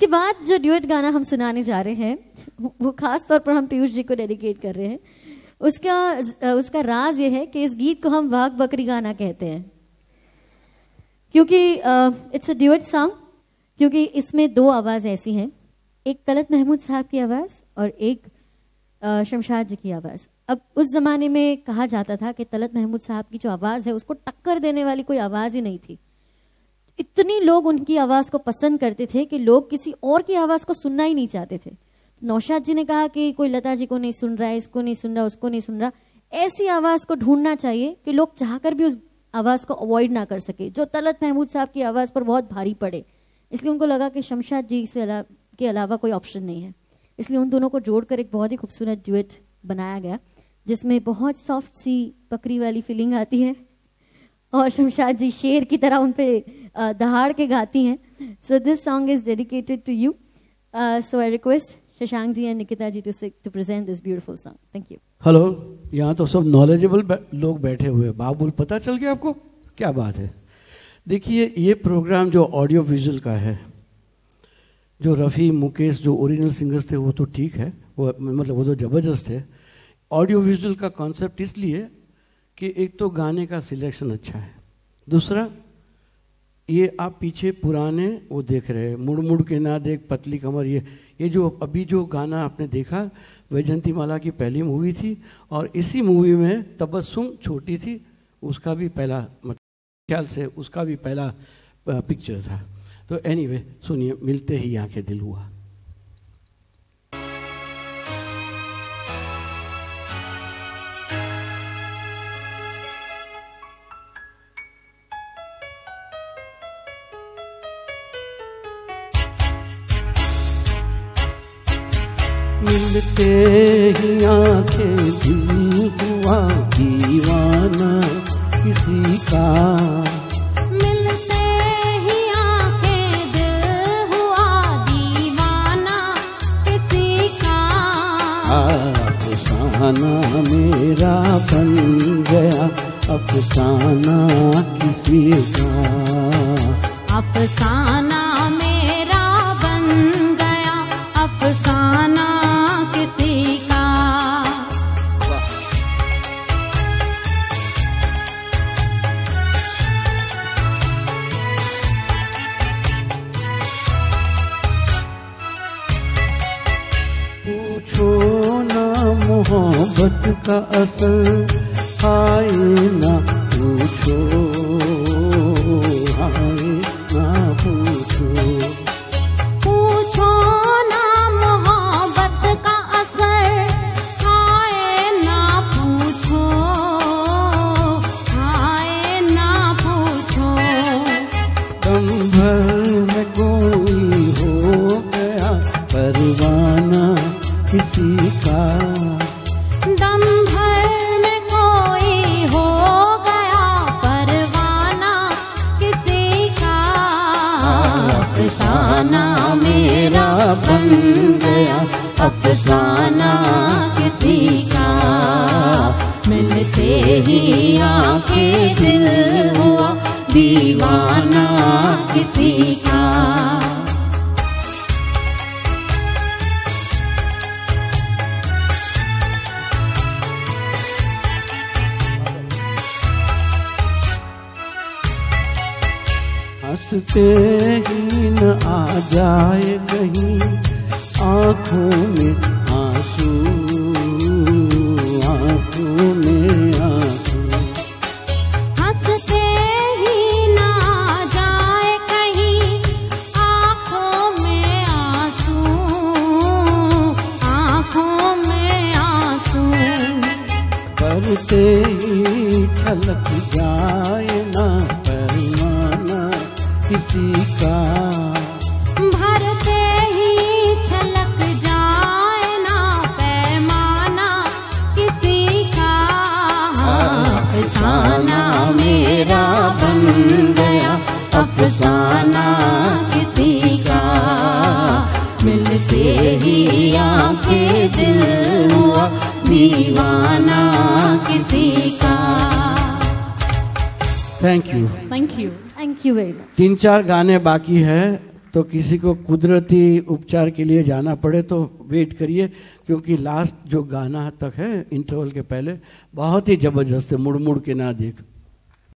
इसके बाद जो ड्यूएट गाना हम सुनाने जा रहे हैं वो खास तौर पर हम पीयूष जी को डेडिकेट कर रहे हैं। उसका राज ये है कि इस गीत को हम वाघ बकरी गाना कहते हैं, क्योंकि इट्स अ ड्यूएट सॉन्ग, क्योंकि इसमें दो आवाज ऐसी हैं, एक तलत महमूद साहब की आवाज और एक शमशाद जी की आवाज। अब उस जमाने में कहा जाता था कि तलत महमूद साहब की जो आवाज है उसको टक्कर देने वाली कोई आवाज ही नहीं थी। इतनी लोग उनकी आवाज को पसंद करते थे कि लोग किसी और की आवाज को सुनना ही नहीं चाहते थे। नौशाद जी ने कहा कि कोई लता जी को नहीं सुन रहा है, इसको नहीं सुन रहा, उसको नहीं सुन रहा, ऐसी आवाज को ढूंढना चाहिए कि लोग चाहकर भी उस आवाज को अवॉइड ना कर सके, जो तलत महमूद साहब की आवाज पर बहुत भारी पड़े। इसलिए उनको लगा कि शमशाद जी के अलावा कोई ऑप्शन नहीं है, इसलिए उन दोनों को जोड़कर एक बहुत ही खूबसूरत ड्यूएट बनाया गया, जिसमें बहुत सॉफ्ट सी बकरी वाली फीलिंग आती है और शमशाद जी शेर की तरह उन पे दहाड़ के गाती हैं। So this song is dedicated to you, so I request Shashank ji and Nikita ji to present this beautiful song. Thank you. Hello, यहाँ तो सब नॉलेजेबल लोग बैठे हुए हैं। बाबुल, पता चल गया आपको? क्या बात है। देखिए, ये प्रोग्राम जो ऑडियो विजुअल का है, जो रफ़ी मुकेश जो ओरिजिनल सिंगर्स थे वो तो ठीक है, वो मतलब वो तो ज़बरदस्त है। ऑडियो विजुअल का कॉन्सेप्ट इसलिए कि एक तो गाने का सिलेक्शन अच्छा है, दूसरा ये आप पीछे पुराने वो देख रहे हैं, मुड़ मुड़ के ना देख पतली कमर, ये जो अभी जो गाना आपने देखा वैजयंती माला की पहली मूवी थी, और इसी मूवी में तबस्सुम छोटी थी, उसका भी पहला मतलब ख्याल से उसका भी पहला पिक्चर था। तो एनीवे सुनिए, मिलते ही आंखें दिल हुआ। मिलते ही आंखें दिल हुआ दीवाना किसी का, मिलते ही आंखें दिल हुआ दीवाना किसी का। अफसाना मेरा बन गया अफसाना किसी का, अफसाना मेरा बन गया अफसाना किसी का। पूछो ना मोहब्बत का असर, हाय ना पूछो, हाय ना पूछो। पूछो ना मोहब्बत का असर, हाय ना पूछो, हाय ना पूछो। दम भर में कोई हो गया परवाना किसी का, दम भर में कोई हो गया परवाना किसी का। अफसाना मेरा बन गया अफसाना किसी का। मिलते ही आंखें दिल हुआ दीवाना किसी का। हंसते ही न आ जाए कहीं आंखों में आंसू, आंखों में आंसू। हंसते ही ना जाए कहीं आंखों में आंसू, आंखों में आंसू। करते ही छलक जाए ना पैमाना किसी का, भरते ही छलक जाए ना पैमाना किसी का। अफसाना मेरा बन गया अफसाना किसी का। मिलते ही आंखें दिल हुआ दीवाना किसी का। Thank you. Thank you, thank you very much. 3-4 गाने बाकी है, तो किसी को कुदरती उपचार के लिए जाना पड़े तो वेट करिए, क्योंकि लास्ट जो गाना तक है इंटरवल के पहले बहुत ही जबरदस्त है, मुड़ मुड़ के ना देख।